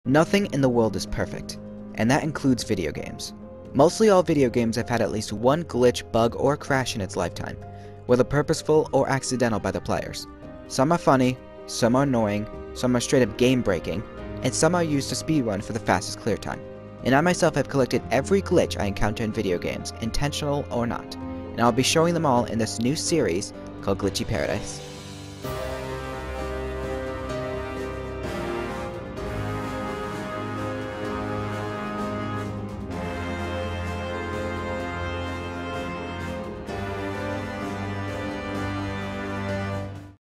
Nothing in the world is perfect, and that includes video games. Mostly all video games have had at least one glitch, bug, or crash in its lifetime, whether purposeful or accidental by the players. Some are funny, some are annoying, some are straight up game breaking, and some are used to speedrun for the fastest clear time. And I myself have collected every glitch I encounter in video games, intentional or not, and I'll be showing them all in this new series called Glitchy Paradise.